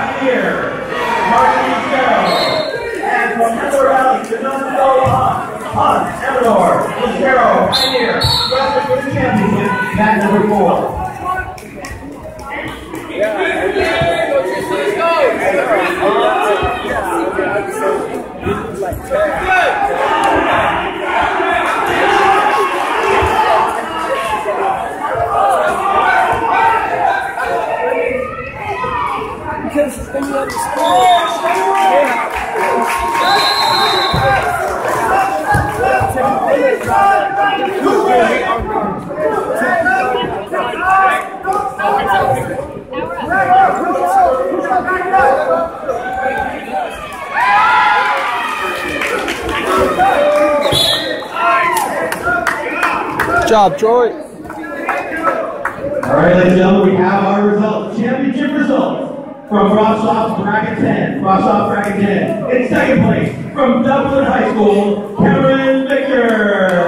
Here, Martin Carroll. And from Heather Valley, Donato Hunt, Eleanor, Lucero, Pioneer, Western for the championship, match number 4. Because then you understand. Good job, Troy. All right, ladies and gentlemen, we have our results. Championship results from Froshsoph bracket 10. Froshsoph bracket 10. In second place from Dublin High School, Cameron Victor.